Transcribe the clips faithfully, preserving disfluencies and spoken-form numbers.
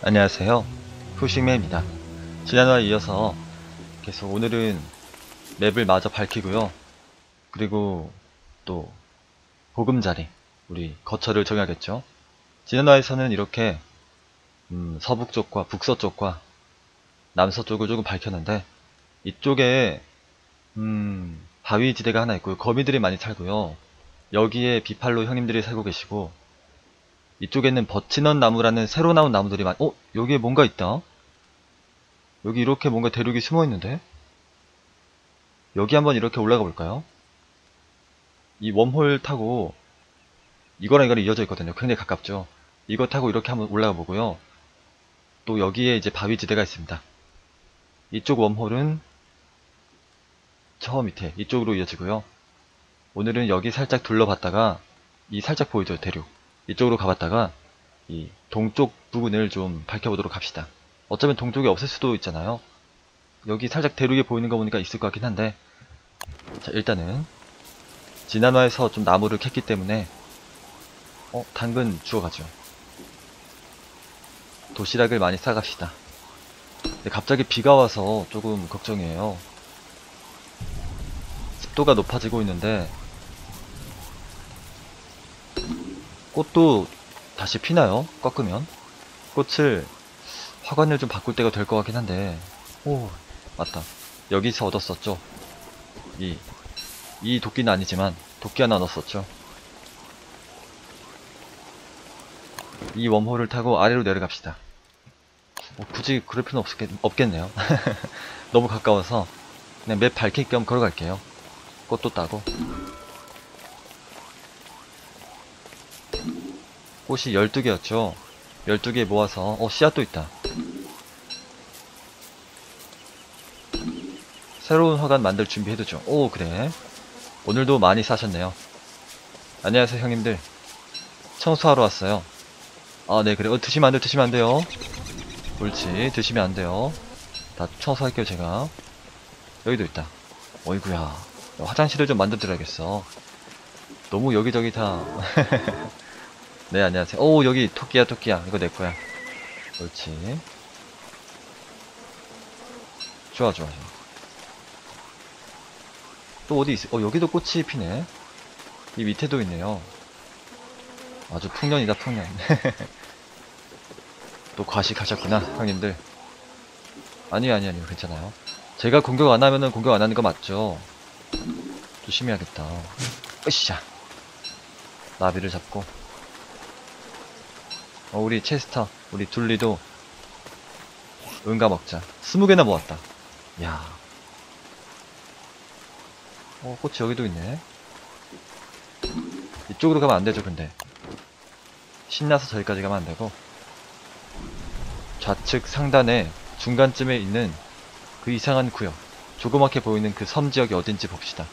안녕하세요. 푸싱맨입니다. 지난화에 이어서 계속 오늘은 맵을 마저 밝히고요. 그리고 또 보금자리, 우리 거처를 정해야겠죠. 지난화에서는 이렇게 음, 서북쪽과 북서쪽과 남서쪽을 조금 밝혔는데 이쪽에 음, 바위 지대가 하나 있고요. 거미들이 많이 살고요. 여기에 비팔로 형님들이 살고 계시고 이쪽에는 버치넌 나무라는 새로 나온 나무들이 많... 어? 여기에 뭔가 있다? 여기 이렇게 뭔가 대륙이 숨어 있는데? 여기 한번 이렇게 올라가 볼까요? 이 웜홀 타고 이거랑 이거랑 이어져 있거든요. 굉장히 가깝죠. 이거 타고 이렇게 한번 올라가 보고요. 또 여기에 이제 바위 지대가 있습니다. 이쪽 웜홀은 저 밑에 이쪽으로 이어지고요. 오늘은 여기 살짝 둘러봤다가 이 살짝 보이죠, 대륙. 이쪽으로 가봤다가 이 동쪽 부분을 좀 밝혀보도록 합시다. 어쩌면 동쪽에 없을 수도 있잖아요. 여기 살짝 대륙에 보이는 거 보니까 있을 것 같긴 한데, 자, 일단은 지난화에서 좀 나무를 캤기 때문에 어? 당근 주워가죠. 도시락을 많이 싸갑시다. 근데 갑자기 비가 와서 조금 걱정이에요. 습도가 높아지고 있는데 꽃도 다시 피나요? 꺾으면? 꽃을 화관을 좀 바꿀 때가 될 것 같긴 한데, 오, 맞다. 여기서 얻었었죠. 이, 이 도끼는 아니지만 도끼 하나 얻었었죠. 이 웜홀을 타고 아래로 내려갑시다. 뭐 굳이 그럴 필요는 없겠, 없겠네요. 너무 가까워서 그냥 맵 밝힐 겸 걸어갈게요. 꽃도 따고. 꽃이 열두 개였죠. 열두 개 모아서, 어, 씨앗도 있다. 새로운 화관 만들 준비해두죠. 오, 그래. 오늘도 많이 사셨네요. 안녕하세요, 형님들. 청소하러 왔어요. 아, 네, 그래. 어, 드시면 안 돼요, 드시면 안 돼요. 옳지, 드시면 안 돼요. 다 청소할게요, 제가. 여기도 있다. 어이구야. 화장실을 좀 만들어드려야겠어. 너무 여기저기 다. 네, 안녕하세요. 오, 여기 토끼야, 토끼야. 이거 내 거야. 옳지. 좋아, 좋아, 좋아. 또 어디 있어? 어, 여기도 꽃이 피네. 이 밑에도 있네요. 아주 풍년이다, 풍년. 또 과식하셨구나, 형님들. 아니요, 아니요, 아니요. 괜찮아요. 제가 공격 안 하면은 공격 안 하는 거 맞죠? 조심해야겠다. 으쌰. 나비를 잡고. 어, 우리 체스터, 우리 둘리도 응가 먹자. 스무 개나 모았다. 야. 어, 꽃이 여기도 있네. 이쪽으로 가면 안 되죠, 근데. 신나서 저기까지 가면 안 되고. 좌측 상단에 중간쯤에 있는 그 이상한 구역. 조그맣게 보이는 그 섬 지역이 어딘지 봅시다.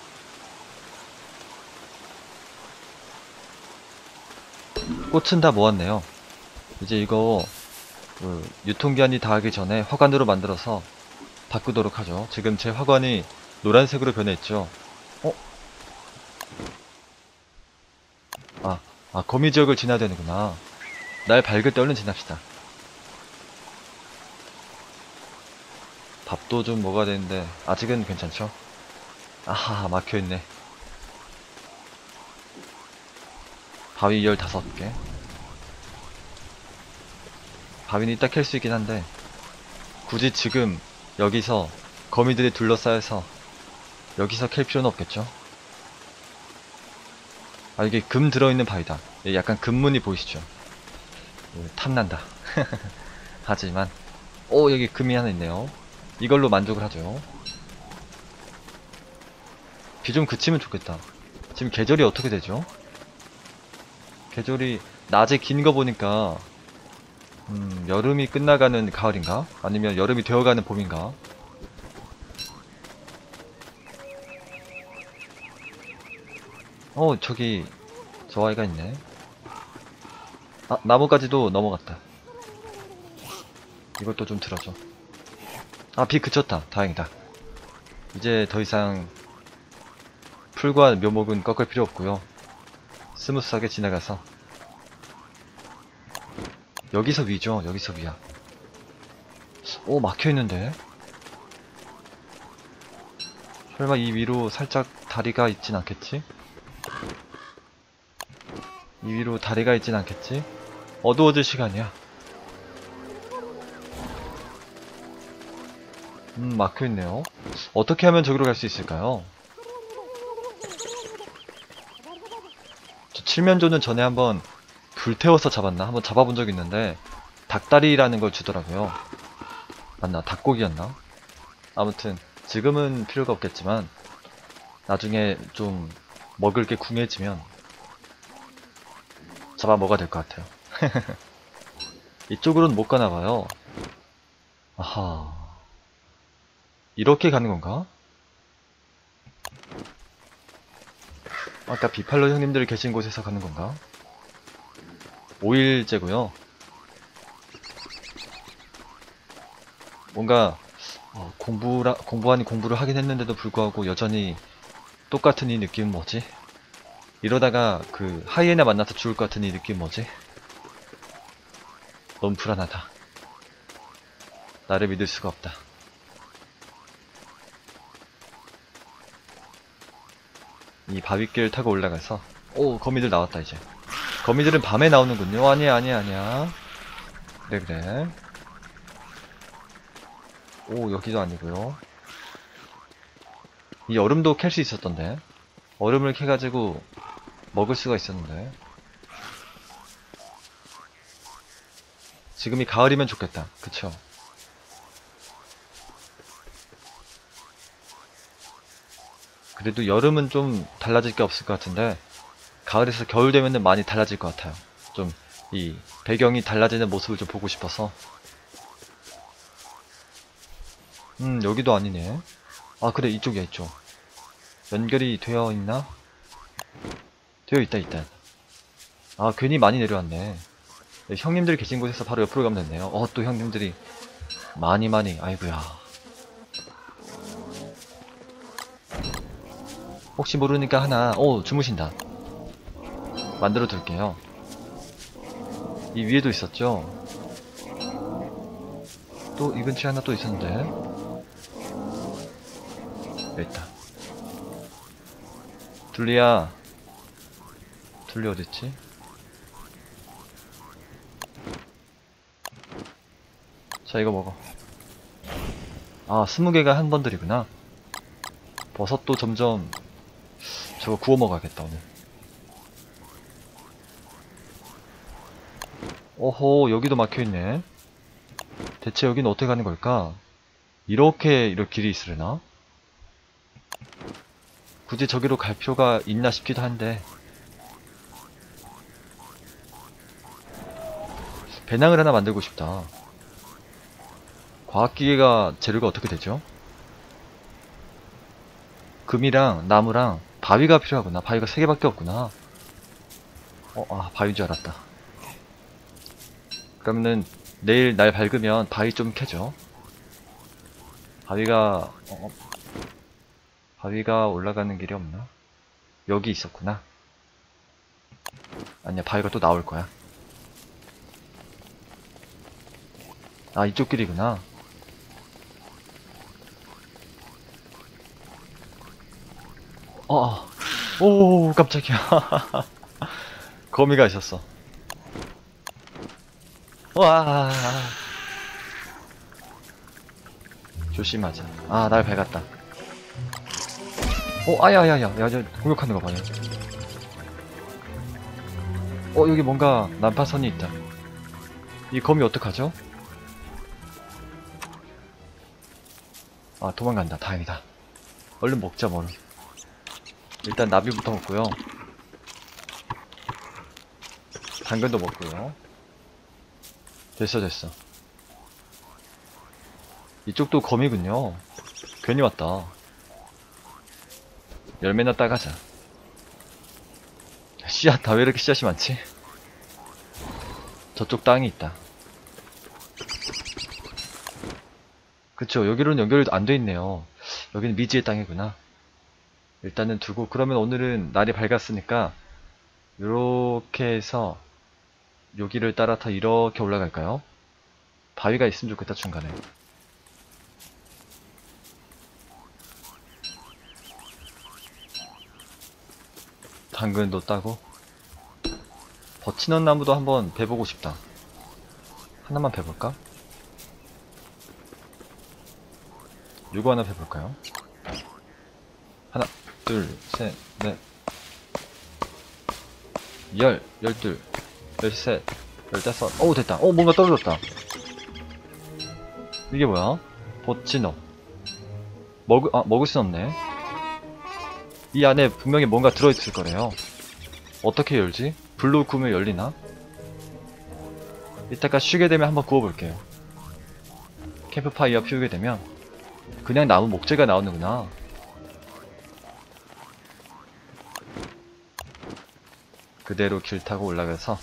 꽃은 다 모았네요. 이제 이거 그 유통기한이 다하기 전에 화관으로 만들어서 바꾸도록 하죠. 지금 제 화관이 노란색으로 변했죠. 어? 아, 아 거미 지역을 지나야 되는구나. 날 밝을 때 얼른 지납시다. 밥도 좀 먹어야 되는데 아직은 괜찮죠? 아하, 막혀있네. 바위 열다섯 개. 바위는 이따 캘 수 있긴 한데 굳이 지금 여기서 거미들이 둘러싸여서 여기서 캘 필요는 없겠죠? 아, 이게 금 들어있는 바위다. 약간 금문이 보이시죠? 탐난다. 하지만 오, 여기 금이 하나 있네요. 이걸로 만족을 하죠. 비 좀 그치면 좋겠다. 지금 계절이 어떻게 되죠? 계절이 낮에 긴 거 보니까 음, 여름이 끝나가는 가을인가? 아니면 여름이 되어가는 봄인가? 어, 저기 저 아이가 있네. 아, 나무까지도 넘어갔다. 이것도 좀 들어줘. 아, 비 그쳤다. 다행이다. 이제 더 이상 풀과 묘목은 꺾을 필요 없고요. 스무스하게 지나가서 여기서 위죠. 여기서 위야. 오, 막혀있는데? 설마 이 위로 살짝 다리가 있진 않겠지? 이 위로 다리가 있진 않겠지? 어두워질 시간이야. 음, 막혀있네요. 어떻게 하면 저기로 갈 수 있을까요? 저 칠면조는 전에 한번 불태워서 잡았나? 한번 잡아본 적 있는데 닭다리라는 걸 주더라고요. 맞나? 닭고기였나? 아무튼 지금은 필요가 없겠지만 나중에 좀 먹을 게 궁해지면 잡아 먹어야 될 것 같아요. 이쪽으로는 못 가나봐요. 아하, 이렇게 가는 건가? 아까 비팔로 형님들 계신 곳에서 가는 건가? 오 일째고요. 뭔가 어, 공부라, 공부 아닌 공부를 하긴 했는데도 불구하고 여전히 똑같은 이 느낌은 뭐지? 이러다가 그 하이에나 만나서 죽을 것 같은 이 느낌 뭐지? 너무 불안하다. 나를 믿을 수가 없다. 이 바위길 타고 올라가서 오, 거미들 나왔다 이제. 거미들은 밤에 나오는군요. 아니야 아니야 아니야. 그래 그래. 오, 여기도 아니고요. 이 얼음도 캘 수 있었던데. 얼음을 캐가지고 먹을 수가 있었는데. 지금이 가을이면 좋겠다. 그쵸? 그래도 여름은 좀 달라질 게 없을 것 같은데 가을에서 겨울 되면은 많이 달라질 것 같아요. 좀 이 배경이 달라지는 모습을 좀 보고 싶어서. 음, 여기도 아니네. 아, 그래, 이쪽이야, 이쪽. 연결이 되어 있나? 되어 있다, 있다. 아, 괜히 많이 내려왔네. 네, 형님들 계신 곳에서 바로 옆으로 가면 됐네요. 어, 또 형님들이 많이 많이, 아이고야. 혹시 모르니까 하나, 오, 주무신다. 만들어 둘게요. 이 위에도 있었죠? 또, 이 근처에 하나 또 있었는데. 여기 있다. 둘리야. 둘리 어딨지? 자, 이거 먹어. 아, 스무 개가 한 번들이구나. 버섯도 점점 저거 구워 먹어야겠다, 오늘. 오호, 여기도 막혀있네. 대체 여긴 어떻게 가는 걸까? 이렇게, 이렇게 길이 있으려나? 굳이 저기로 갈 필요가 있나 싶기도 한데. 배낭을 하나 만들고 싶다. 과학기계가 재료가 어떻게 되죠? 금이랑 나무랑 바위가 필요하구나. 바위가 세 개밖에 없구나. 어, 아, 바위인 줄 알았다. 그러면은 내일 날 밝으면 바위 좀 캐죠. 바위가 어, 어, 바위가 올라가는 길이 없나? 여기 있었구나. 아니야, 바위가 또 나올 거야. 아, 이쪽 길이구나. 어, 어. 오, 깜짝이야. 거미가 있었어. 와, 조심하자. 아, 날 밝았다. 어, 아야야야, 야, 저 공격하는 거 봐요. 어, 여기 뭔가 난파선이 있다. 이 거미 어떡하죠? 아, 도망간다. 다행이다. 얼른 먹자, 뭘. 일단 나비부터 먹고요. 당근도 먹고요. 됐어, 됐어. 이쪽도 거미군요. 괜히 왔다. 열매나 따가자. 씨앗, 다 왜 이렇게 씨앗이 많지? 저쪽 땅이 있다. 그쵸, 여기로는 연결이 안 돼 있네요. 여기는 미지의 땅이구나. 일단은 두고, 그러면 오늘은 날이 밝았으니까 요렇게 해서 여기를 따라서 이렇게 올라갈까요? 바위가 있으면 좋겠다, 중간에. 당근도 따고. 버치넌 나무도 한번 베보고 싶다. 하나만 베볼까? 요거 하나 베볼까요? 하나, 둘, 셋, 넷, 열, 열둘, 열셋, 열다섯. 오, 됐다. 오, 뭔가 떨어졌다. 이게 뭐야? 버치너. 먹을, 아, 먹을 순 없네. 이 안에 분명히 뭔가 들어있을 거래요. 어떻게 열지? 불로 구우면 열리나? 이따가 쉬게 되면 한번 구워볼게요. 캠프파이어 피우게 되면 그냥 나무 목재가 나오는구나. 그대로 길 타고 올라가서.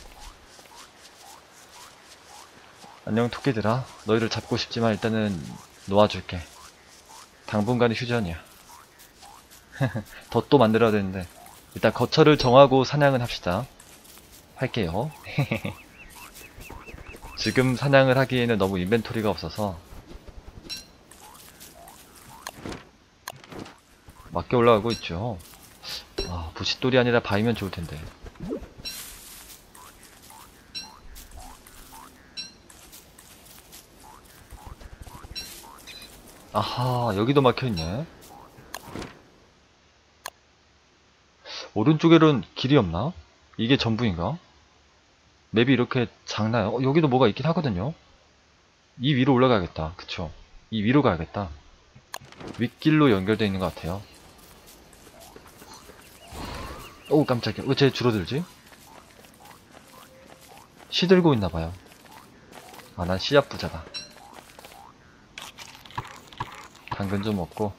안녕 토끼들아, 너희를 잡고 싶지만 일단은 놓아줄게. 당분간의 휴전이야. 덫도 만들어야 되는데 일단 거처를 정하고 사냥은 합시다. 할게요. 지금 사냥을 하기에는 너무 인벤토리가 없어서 맞게 올라가고 있죠. 아, 부싯돌이 아니라 바위면 좋을텐데. 아하, 여기도 막혀있네. 오른쪽에는 길이 없나? 이게 전부인가? 맵이 이렇게 작나요? 어, 여기도 뭐가 있긴 하거든요. 이 위로 올라가야겠다. 그쵸? 이 위로 가야겠다. 윗길로 연결되어 있는 것 같아요. 오, 깜짝이야. 왜 쟤 줄어들지? 시 들고 있나봐요. 아, 난 씨앗 부자다. 당근 좀 먹고.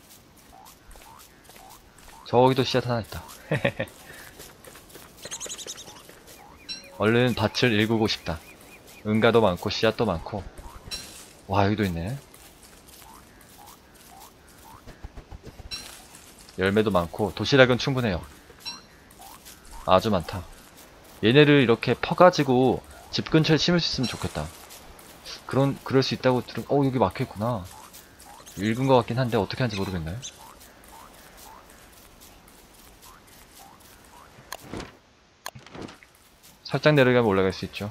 저기도 씨앗 하나 있다. 얼른 밭을 일구고 싶다. 은가도 많고 씨앗도 많고. 와, 여기도 있네. 열매도 많고 도시락은 충분해요. 아주 많다. 얘네를 이렇게 퍼가지고 집 근처에 심을 수 있으면 좋겠다. 그런 그럴 수 있다고 들은. 어, 여기 막혀있구나. 읽은 것 같긴 한데 어떻게 하는지 모르겠네. 살짝 내려가면 올라갈 수 있죠.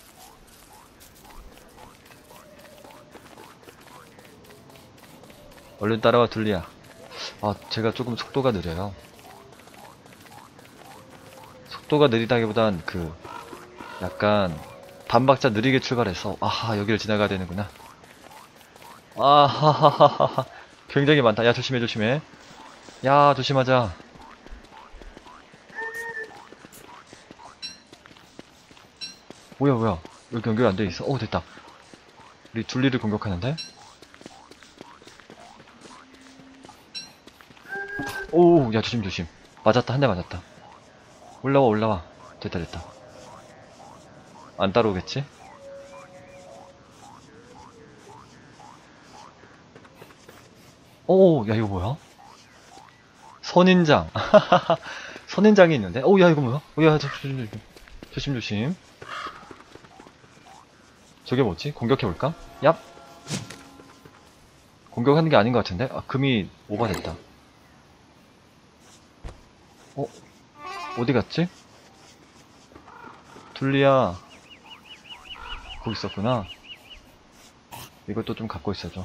얼른 따라와 둘리야. 아, 제가 조금 속도가 느려요. 속도가 느리다기보단 그 약간 반박자 느리게 출발해서. 아하, 여기를 지나가야 되는구나. 아하하하하. 굉장히 많다. 야, 조심해 조심해. 야, 조심하자. 뭐야 뭐야, 여기 연결 안 돼 있어. 오, 됐다. 우리 둘리를 공격하는데. 오, 야, 조심 조심. 맞았다. 한 대 맞았다. 올라와 올라와. 됐다 됐다. 안 따라오겠지? 오, 야, 이거 뭐야? 선인장. 선인장이 있는데? 오, 야, 이거 뭐야? 오, 야, 조심 조심. 조심 조심. 저게 뭐지? 공격해볼까? 얍! 공격하는 게 아닌 것 같은데? 아, 금이 오버됐다. 어? 어디 갔지? 둘리야. 거기 있었구나. 이것도 좀 갖고 있어줘.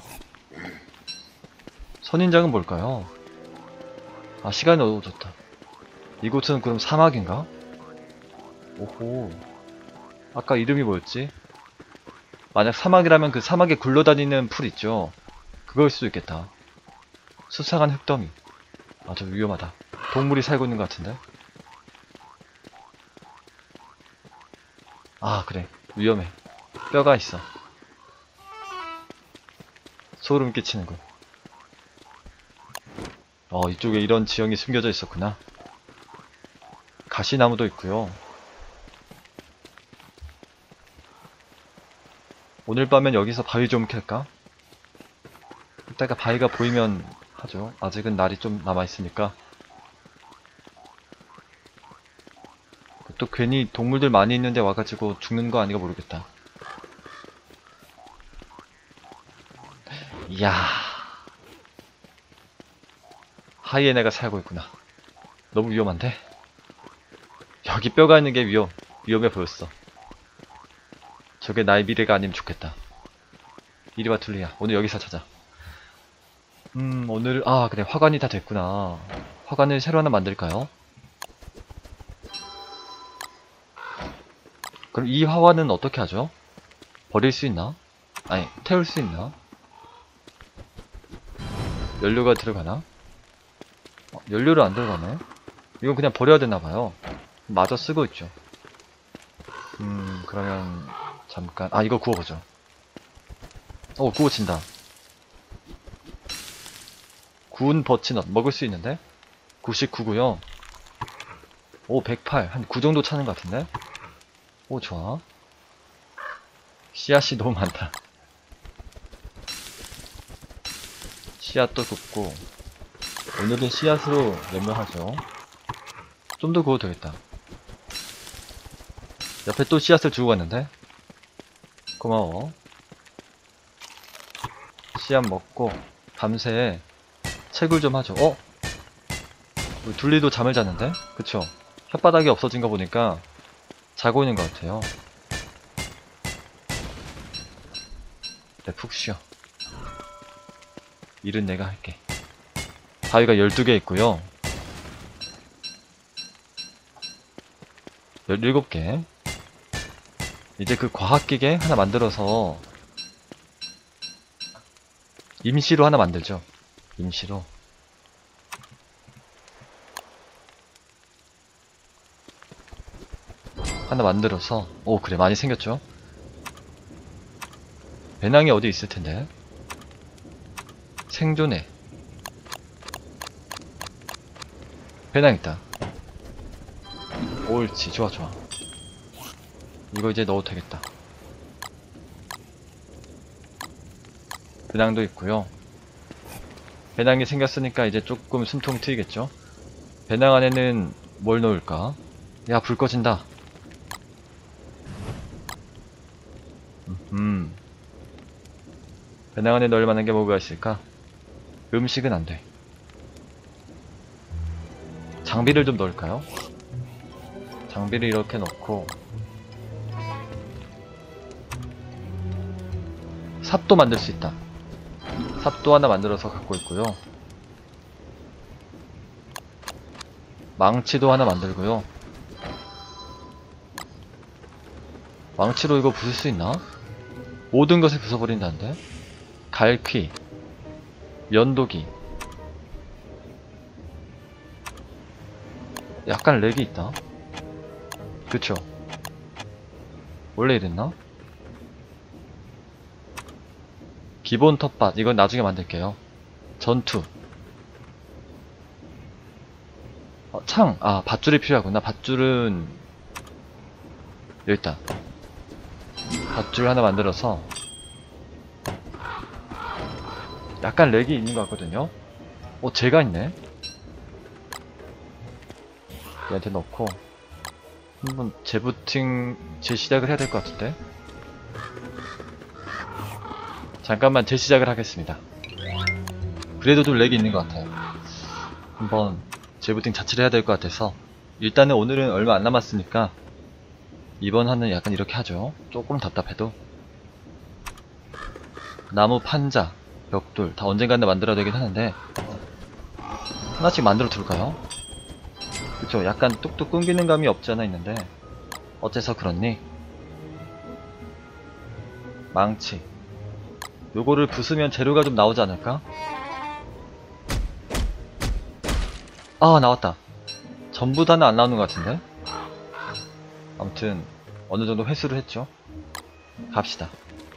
선인장은 뭘까요? 아, 시간이 너무 좋다. 이곳은 그럼 사막인가? 오호. 아까 이름이 뭐였지? 만약 사막이라면 그 사막에 굴러다니는 풀 있죠? 그거일 수도 있겠다. 수상한 흙더미. 아주 위험하다. 동물이 살고 있는 것 같은데? 아, 그래. 위험해. 뼈가 있어. 소름 끼치는군. 어, 이쪽에 이런 지형이 숨겨져 있었구나. 가시나무도 있고요. 오늘 밤엔 여기서 바위 좀 캘까? 이따가 바위가 보이면 하죠. 아직은 날이 좀 남아있으니까. 또 괜히 동물들 많이 있는데 와가지고 죽는 거 아닌가 모르겠다. 이야, 하이에나가 살고 있구나. 너무 위험한데? 여기 뼈가 있는 게 위험, 위험해 보였어. 저게 나의 미래가 아니면 좋겠다. 이리와 툴리야, 오늘 여기서 자자. 음, 오늘, 아, 그래, 화관이 다 됐구나. 화관을 새로 하나 만들까요? 그럼 이 화관은 어떻게 하죠? 버릴 수 있나? 아니, 태울 수 있나? 연료가 들어가나? 어, 연료를 안 들어가네? 이건 그냥 버려야 되나봐요. 마저 쓰고 있죠. 음, 그러면, 잠깐, 아, 이거 구워보죠. 어, 구워진다. 구운 버치넛, 먹을 수 있는데? 구십구고요. 오, 백팔. 한 구 정도 차는 것 같은데? 오, 좋아. 씨앗이 너무 많다. 씨앗도 굽고, 오늘은 씨앗으로 연명하죠. 좀 더 구워도 되겠다. 옆에 또 씨앗을 주고 갔는데? 고마워. 씨앗 먹고, 밤새 채굴 좀 하죠. 어? 우리 둘리도 잠을 자는데? 그쵸? 혓바닥이 없어진 거 보니까 자고 있는 것 같아요. 네, 푹 쉬어. 일은 내가 할게. 바위가 열두 개 있고요. 열일곱 개. 이제 그 과학기계 하나 만들어서 임시로 하나 만들죠. 임시로. 하나 만들어서, 오, 그래, 많이 생겼죠? 배낭이 어디 있을 텐데. 생존해. 배낭 있다. 옳지, 좋아, 좋아. 이거 이제 넣어도 되겠다. 배낭도 있고요. 배낭이 생겼으니까 이제 조금 숨통 트이겠죠? 배낭 안에는 뭘 넣을까? 야, 불 꺼진다. 음. 배낭 안에 넣을 만한 게 뭐가 있을까? 음식은 안 돼. 장비를 좀 넣을까요? 장비를 이렇게 넣고 삽도 만들 수 있다. 삽도 하나 만들어서 갖고 있고요. 망치도 하나 만들고요. 망치로 이거 부술 수 있나? 모든 것을 부숴버린다는데? 갈퀴, 면도기. 약간 렉이 있다. 그쵸? 원래 이랬나? 기본 텃밭, 이건 나중에 만들게요. 전투. 어, 창! 아, 밧줄이 필요하구나. 밧줄은 여기 있다. 밧줄 하나 만들어서 약간 렉이 있는 것 같거든요. 어, 쟤가 있네. 얘한테 넣고 한번 재부팅 재시작을 해야 될 것 같은데. 잠깐만 재시작을 하겠습니다. 그래도 좀 렉이 있는 것 같아요. 한번 재부팅 자체를 해야 될 것 같아서 일단은 오늘은 얼마 안 남았으니까 이번 화는 약간 이렇게 하죠. 조금 답답해도. 나무 판자, 벽돌 다 언젠가는 만들어야 되긴 하는데 하나씩 만들어 둘까요? 그쵸, 약간 뚝뚝 끊기는 감이 없지 않아 있는데 어째서 그렇니? 망치, 요거를 부수면 재료가 좀 나오지 않을까? 아, 나왔다. 전부 다는 안 나오는 것 같은데? 아무튼 어느정도 회수를 했죠. 갑시다.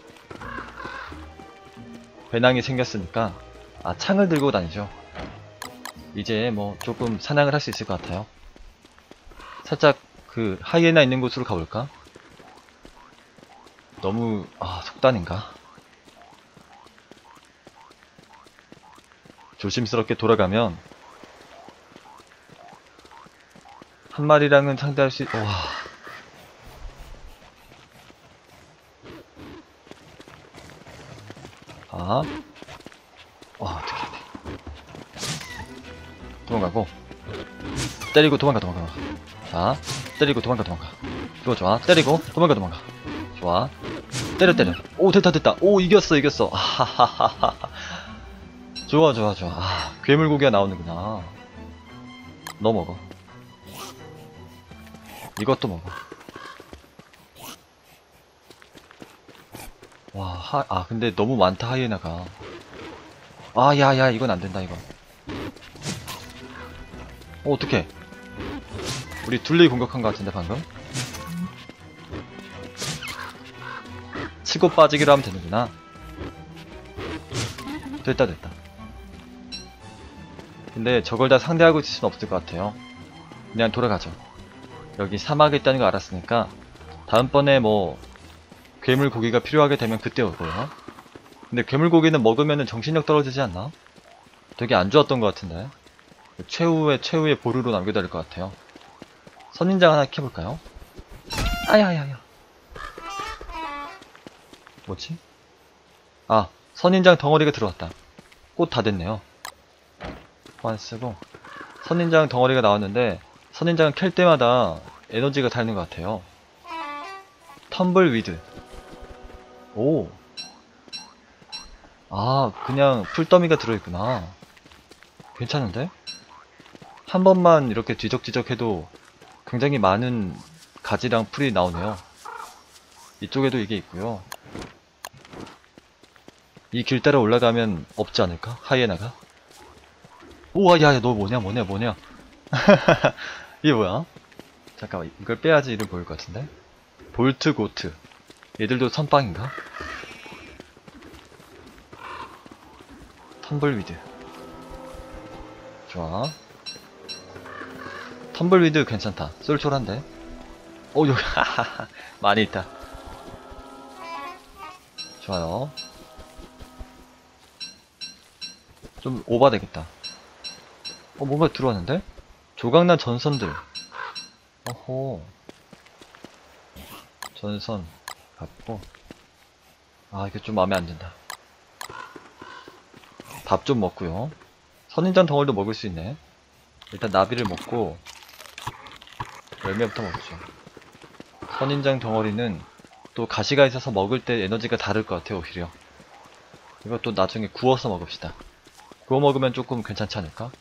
배낭이 생겼으니까 아, 창을 들고 다니죠. 이제 뭐 조금 사냥을 할 수 있을 것 같아요. 살짝 그 하이에나 있는 곳으로 가볼까? 너무 아, 속단인가? 조심스럽게 돌아가면 한 마리랑은 상대할 수, 있... 와. 아. 와, 어떡해. 도망가고. 때리고 도망가, 도망가. 자, 때리고 도망가, 도망가. 좋아, 좋아. 때리고 도망가, 도망가. 좋아. 때려, 때려. 오, 됐다, 됐다. 오, 이겼어, 이겼어. 아하하하하. 좋아, 좋아, 좋아. 아, 괴물고기가 나오는구나. 너 먹어. 이것도 먹어. 와, 하, 아, 근데 너무 많다, 하이에나가. 아, 야, 야, 이건 안 된다, 이건. 어, 어떡해. 우리 둘리 공격한 것 같은데, 방금? 치고 빠지기로 하면 되는구나. 됐다, 됐다. 근데 저걸 다 상대하고 있을 순 없을 것 같아요. 그냥 돌아가죠. 여기 사막에 있다는 거 알았으니까 다음번에 뭐 괴물 고기가 필요하게 되면 그때 오고요. 근데 괴물 고기는 먹으면 정신력 떨어지지 않나? 되게 안 좋았던 것 같은데. 최후의 최후의 보루로 남겨야 될 것 같아요. 선인장 하나 켜볼까요? 아야야야. 뭐지? 아, 선인장 덩어리가 들어왔다. 꽃 다 됐네요. 호환 쓰고 선인장 덩어리가 나왔는데 선인장을 캘 때마다 에너지가 닳는 것 같아요. 텀블 위드. 오. 아, 그냥 풀더미가 들어있구나. 괜찮은데? 한 번만 이렇게 뒤적뒤적 해도 굉장히 많은 가지랑 풀이 나오네요. 이쪽에도 이게 있고요. 이 길 따라 올라가면 없지 않을까? 하이에나가? 우와, 야야, 너 뭐냐, 뭐냐, 뭐냐. 이게 뭐야? 잠깐만, 이걸 빼야지 이름 보일 것 같은데? 볼트 고트. 얘들도 선빵인가? 텀블위드. 좋아. 텀블위드 괜찮다. 쏠쏠한데? 오, 여기, 하하하. 많이 있다. 좋아요. 좀 오바되겠다. 어, 뭔가 들어왔는데? 조각난 전선들. 어호. 전선. 갖고. 아, 이게 좀 마음에 안 든다. 밥 좀 먹고요. 선인장 덩어리도 먹을 수 있네. 일단 나비를 먹고 열매부터 먹죠. 선인장 덩어리는 또 가시가 있어서 먹을 때 에너지가 다를 것 같아요, 오히려. 이것도 나중에 구워서 먹읍시다. 구워 먹으면 조금 괜찮지 않을까?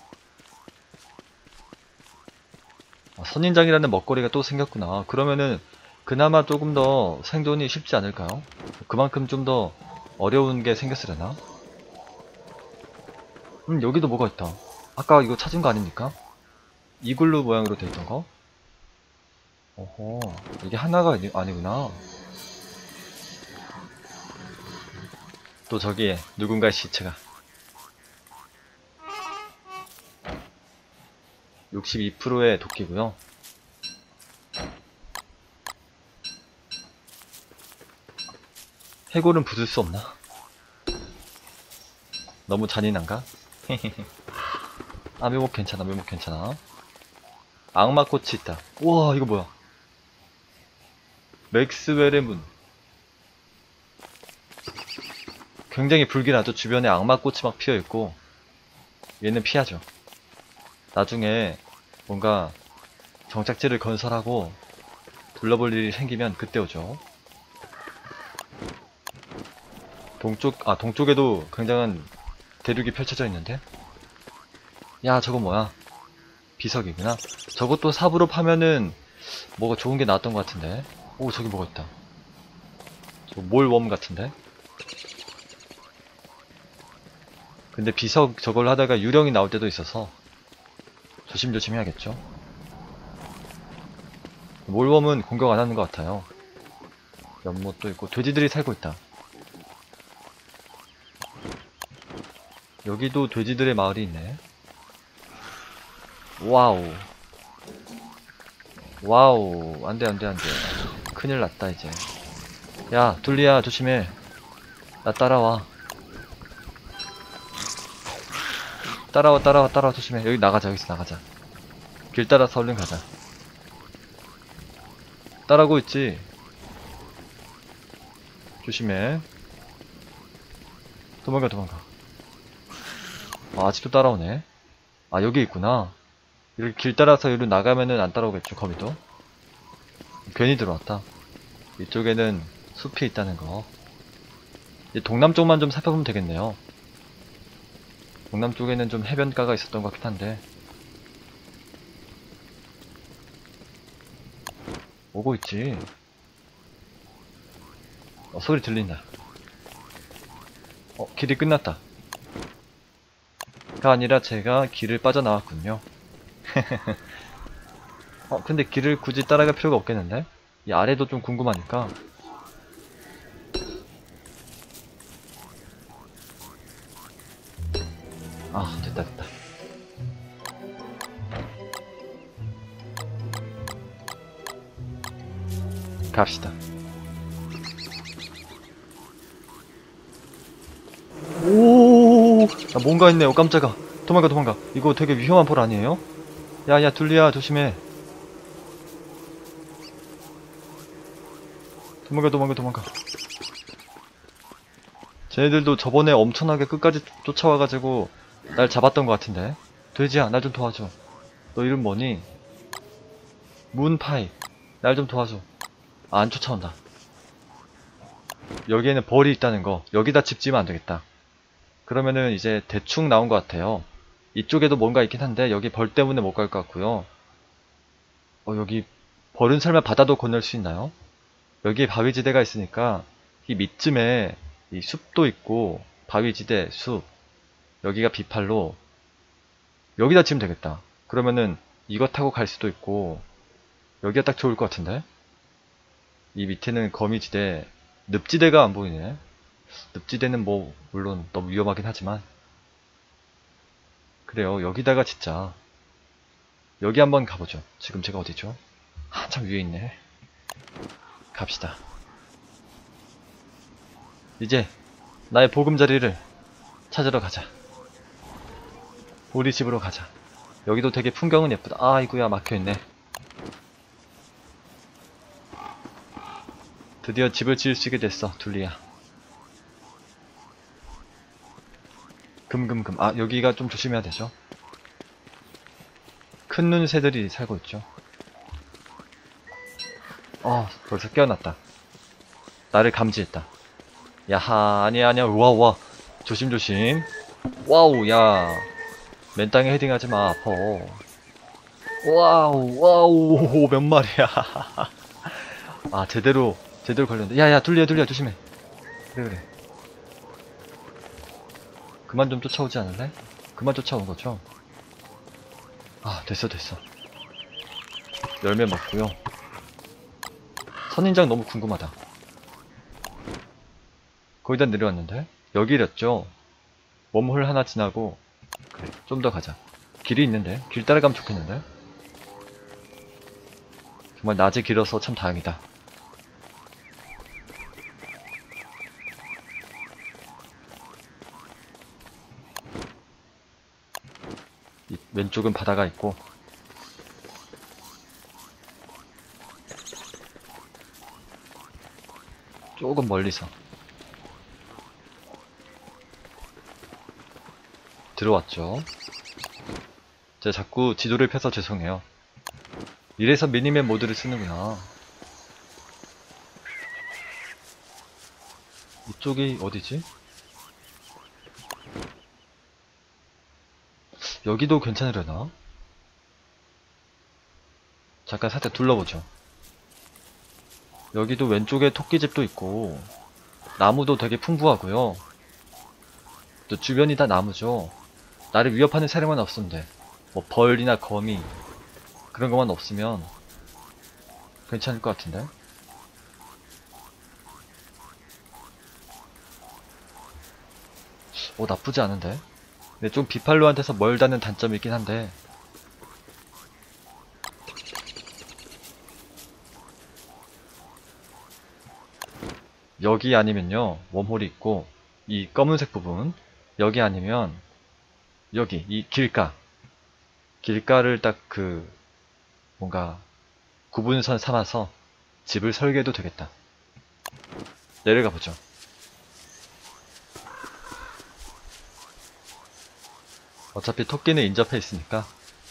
아, 선인장이라는 먹거리가 또 생겼구나. 그러면은 그나마 조금 더 생존이 쉽지 않을까요? 그만큼 좀 더 어려운 게 생겼으려나? 음, 여기도 뭐가 있다. 아까 이거 찾은 거 아닙니까? 이글루 모양으로 돼 있던 거? 어허, 이게 하나가 아니, 아니구나. 또 저기에 누군가의 시체가. 육십이 퍼센트의 도끼고요. 해골은 부술 수 없나? 너무 잔인한가? 아, 묘목 괜찮아, 묘목 괜찮아. 악마꽃이 있다. 우와, 이거 뭐야? 맥스웰의 문. 굉장히 불길하죠. 주변에 악마꽃이 막 피어있고. 얘는 피하죠. 나중에 뭔가 정착지를 건설하고 둘러볼 일이 생기면 그때 오죠. 동쪽, 아, 동쪽에도 굉장한 대륙이 펼쳐져 있는데? 야, 저거 뭐야? 비석이구나. 저것도 삽으로 파면은 뭐가 좋은 게 나왔던 것 같은데? 오, 저기 뭐가 있다. 저 몰웜 같은데? 근데 비석 저걸 하다가 유령이 나올 때도 있어서 조심조심 해야겠죠? 몰웜은 공격 안 하는 것 같아요. 연못도 있고, 돼지들이 살고 있다. 여기도 돼지들의 마을이 있네. 와우. 와우. 안돼, 안돼, 안돼. 큰일 났다, 이제. 야, 둘리야, 조심해. 나 따라와. 따라와, 따라와, 따라와, 조심해. 여기 나가자, 여기서 나가자. 길 따라서 얼른 가자. 따라오고 있지? 조심해. 도망가 도망가. 아, 아직도 따라오네. 아, 여기 있구나. 이렇게 길 따라서 여기로 나가면은 안 따라오겠죠, 거미도. 괜히 들어왔다. 이쪽에는 숲이 있다는 거. 이제 동남쪽만 좀 살펴보면 되겠네요. 동남쪽에는 좀 해변가가 있었던 것 같긴 한데. 오고 있지. 어, 소리 들린다. 어, 길이 끝났다. 가 아니라 제가 길을 빠져나왔군요. 어, 근데 길을 굳이 따라갈 필요가 없겠는데? 이 아래도 좀 궁금하니까. 아, 됐다, 됐다. 갑시다. 오, 아, 뭔가 있네요. 깜짝아. 도망가, 도망가. 이거 되게 위험한 볼 아니에요? 야, 야, 둘리야, 조심해. 도망가, 도망가, 도망가. 쟤네들도 저번에 엄청나게 끝까지 쫓아와가지고 날 잡았던 것 같은데. 돼지야, 날 좀 도와줘. 너 이름 뭐니? 문파이. 날 좀 도와줘. 아, 안 쫓아온다. 여기에는 벌이 있다는 거. 여기다 집 지으면 안 되겠다. 그러면은 이제 대충 나온 것 같아요. 이쪽에도 뭔가 있긴 한데 여기 벌 때문에 못 갈 것 같고요. 어, 여기 벌은 설마 바다도 건널 수 있나요? 여기에 바위지대가 있으니까 이 밑쯤에 이 숲도 있고 바위지대, 숲, 여기가 비팔로 여기다 지으면 되겠다. 그러면은 이거 타고 갈 수도 있고 여기가 딱 좋을 것 같은데? 이 밑에는 거미지대, 늪지대가 안 보이네. 늪지대는 뭐 물론 너무 위험하긴 하지만 그래요. 여기다가 진짜 여기 한번 가보죠. 지금 제가 어디죠? 한참 위에 있네. 갑시다. 이제 나의 보금자리를 찾으러 가자. 우리 집으로 가자. 여기도 되게 풍경은 예쁘다. 아이구야, 막혀있네. 드디어 집을 지을 수 있게 됐어, 둘리야. 금금금. 아, 여기가 좀 조심해야 되죠. 큰 눈 새들이 살고 있죠. 어, 벌써 깨어났다. 나를 감지했다. 야하, 아니야, 아니야. 우와, 우와. 조심조심. 와우, 야. 맨 땅에 헤딩하지 마, 아파. 와우, 와우, 몇 마리야. 아, 제대로, 제대로 걸렸는데. 야, 야, 둘리야, 둘리야, 조심해. 그래, 그래. 그만 좀 쫓아오지 않을래? 그만 쫓아온 거죠? 아, 됐어, 됐어. 열매 먹고요. 선인장 너무 궁금하다. 거의 다 내려왔는데? 여기랬죠? 웜홀 하나 지나고 그래, 좀 더 가자. 길이 있는데? 길 따라가면 좋겠는데? 정말 낮이 길어서 참 다행이다. 이 왼쪽은 바다가 있고 조금 멀리서 들어왔죠. 제가 자꾸 지도를 펴서 죄송해요. 이래서 미니맵 모드를 쓰는구나. 이쪽이 어디지? 여기도 괜찮으려나? 잠깐 살짝 둘러보죠. 여기도 왼쪽에 토끼집도 있고 나무도 되게 풍부하고요. 또 주변이 다 나무죠. 나를 위협하는 사람은 없으면 돼. 뭐 벌이나 거미 그런 것만 없으면 괜찮을 것 같은데? 오, 나쁘지 않은데? 근데 좀 비팔로한테서 멀다는 단점이 있긴 한데 여기 아니면요 웜홀이 있고 이 검은색 부분 여기 아니면 여기 이 길가 길가를 딱 그 뭔가 구분선 삼아서 집을 설계해도 되겠다. 내려가 보죠. 어차피 토끼는 인접해 있으니까.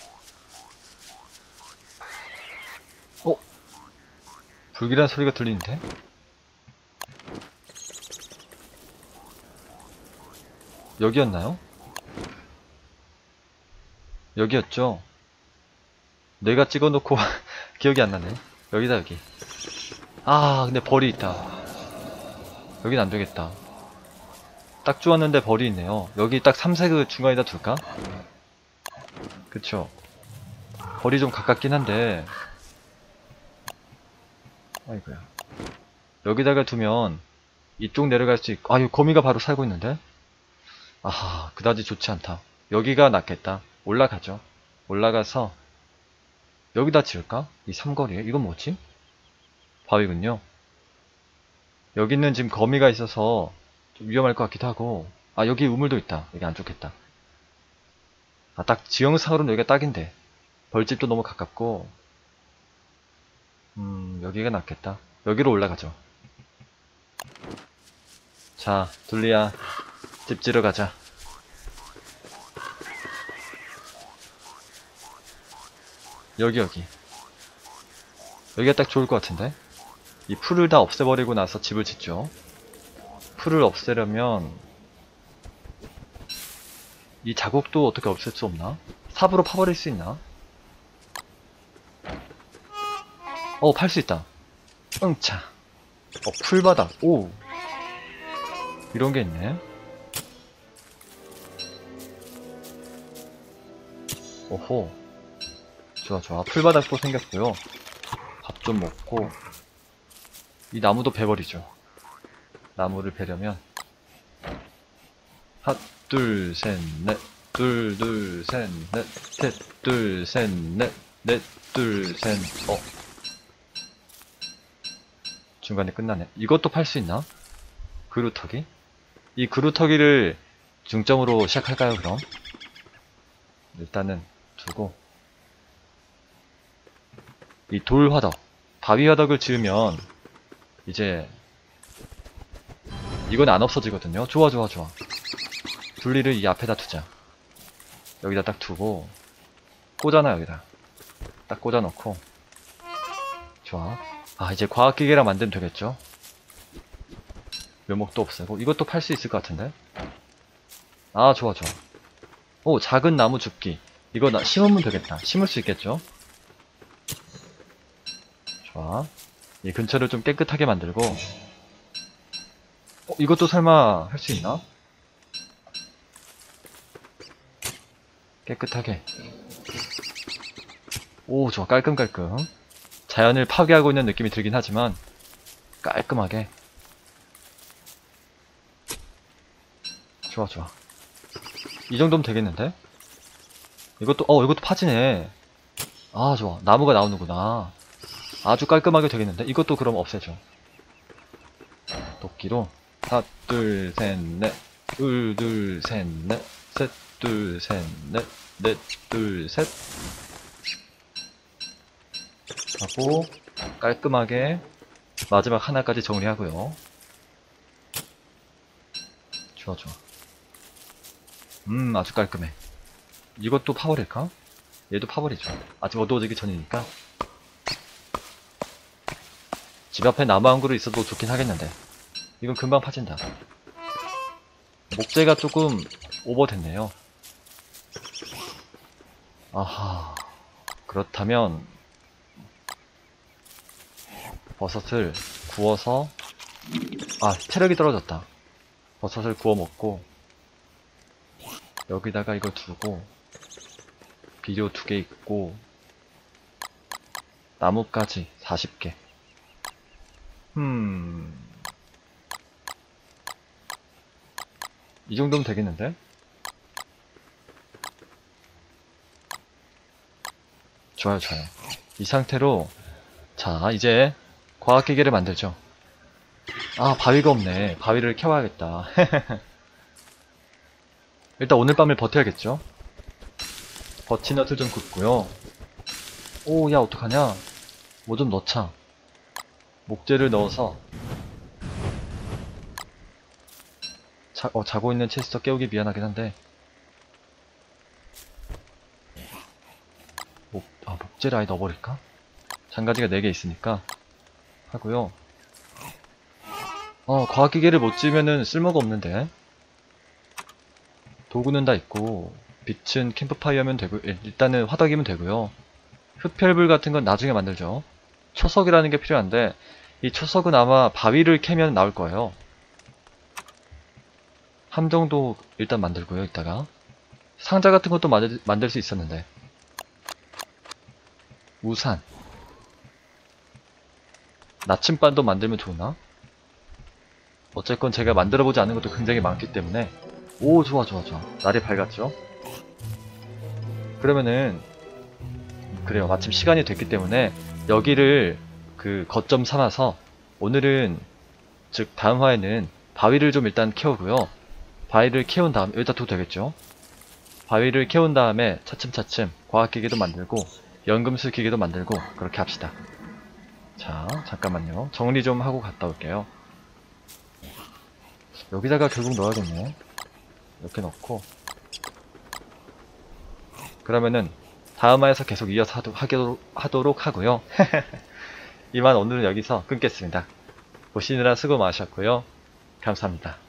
어? 불길한 소리가 들리는데? 여기였나요? 여기였죠? 내가 찍어놓고 기억이 안 나네. 여기다, 여기. 아, 근데 벌이 있다. 여긴 안 되겠다. 딱 좋았는데 벌이 있네요. 여기 딱 삼색을 중간에다 둘까? 그쵸. 벌이 좀 가깝긴 한데. 아이고야. 여기다가 두면 이쪽 내려갈 수 있고. 아유, 거미가 바로 살고 있는데? 아하, 그다지 좋지 않다. 여기가 낫겠다. 올라가죠. 올라가서 여기다 지을까? 이 삼거리에? 이건 뭐지? 바위군요. 여기는 지금 거미가 있어서 좀 위험할 것 같기도 하고. 아, 여기 우물도 있다. 여기 안 좋겠다. 아, 딱 지형상으로는 여기가 딱인데 벌집도 너무 가깝고. 음, 여기가 낫겠다. 여기로 올라가죠. 자, 둘리야, 집 지러 가자. 여기 여기 여기가 딱 좋을 것 같은데? 이 풀을 다 없애버리고 나서 집을 짓죠. 풀을 없애려면 이 자국도 어떻게 없앨 수 없나? 삽으로 파버릴 수 있나? 어, 팔 수 있다. 응차. 어, 풀바닥. 오, 이런 게 있네. 오호, 좋아 좋아. 풀바닥도 생겼고요. 밥 좀 먹고. 이 나무도 베버리죠. 나무를 베려면 핫, 둘, 셋, 넷. 둘, 둘, 셋, 넷. 셋, 둘, 셋, 넷. 넷, 둘, 셋. 어, 중간에 끝나네. 이것도 팔 수 있나? 그루터기? 이 그루터기를 중점으로 시작할까요, 그럼? 일단은 두고. 이 돌화덕, 바위화덕을 지으면 이제 이건 안 없어지거든요. 좋아 좋아 좋아. 둘리를 이 앞에다 두자. 여기다 딱 두고 꽂아놔. 여기다 딱 꽂아놓고. 좋아. 아, 이제 과학기계랑 만들면 되겠죠. 묘목도 없애고. 이것도 팔 수 있을 것 같은데. 아, 좋아 좋아. 오, 작은 나무 줍기. 이거 나 심으면 되겠다. 심을 수 있겠죠. 좋아. 이 근처를 좀 깨끗하게 만들고. 어, 이것도 설마 할 수 있나? 깨끗하게. 오, 좋아. 깔끔깔끔. 자연을 파괴하고 있는 느낌이 들긴 하지만 깔끔하게. 좋아 좋아. 이 정도면 되겠는데? 이것도 어 이것도 파지네. 아, 좋아. 나무가 나오는구나. 아주 깔끔하게 되겠는데? 이것도 그럼 없애줘. 도끼로 하나 둘 셋 넷. 둘 둘 셋 넷. 셋 둘 셋 넷. 넷 둘 셋 하고 깔끔하게 마지막 하나까지 정리하고요. 좋아 좋아. 음, 아주 깔끔해. 이것도 파버릴까? 얘도 파버리죠. 아직 어두워지기 전이니까. 집 앞에 나무 한 그루 있어도 좋긴 하겠는데 이건 금방 파진다. 목재가 조금 오버됐네요. 아하, 그렇다면 버섯을 구워서. 아, 체력이 떨어졌다. 버섯을 구워 먹고 여기다가 이거 두고 비료 두 개 있고 나무까지 사십 개. 음, 이 정도면 되겠는데? 좋아요 좋아요. 이 상태로 자, 이제 과학기계를 만들죠. 아, 바위가 없네. 바위를 켜봐야겠다. 일단 오늘 밤을 버텨야겠죠. 버치넛을 좀 굽고요. 오, 야, 어떡하냐? 뭐 좀 넣자. 목재를 넣어서 자, 어, 자고 있는 체스터 깨우기 미안하긴 한데 목, 아, 목재를 아예 넣어버릴까? 장가지가 네 개 있으니까 하고요. 어, 과학기계를 못 지으면은 쓸모가 없는데. 도구는 다 있고 빛은 캠프파이어면 되고 일단은 화덕이면 되고요. 흡혈불 같은 건 나중에 만들죠. 초석이라는 게 필요한데 이 초석은 아마 바위를 캐면 나올 거예요. 함정도 일단 만들고요. 이따가 상자 같은 것도 만들, 만들 수 있었는데. 우산, 나침반도 만들면 좋나? 어쨌건 제가 만들어보지 않은 것도 굉장히 많기 때문에. 오, 좋아 좋아 좋아. 날이 밝았죠? 그러면은 그래요. 마침 시간이 됐기 때문에 여기를 그 거점 삼아서 오늘은, 즉 다음 화에는 바위를 좀 일단 캐오고요. 바위를 캐온 다음, 여기다 둬도 되겠죠? 바위를 캐온 다음에 차츰차츰 과학기계도 만들고 연금술 기계도 만들고 그렇게 합시다. 자, 잠깐만요. 정리 좀 하고 갔다 올게요. 여기다가 결국 넣어야겠네. 이렇게 넣고 그러면은 다음 화에서 계속 이어서 하도, 하도록, 하도록 하고요. 이만 오늘은 여기서 끊겠습니다. 보시느라 수고 많으셨고요. 감사합니다.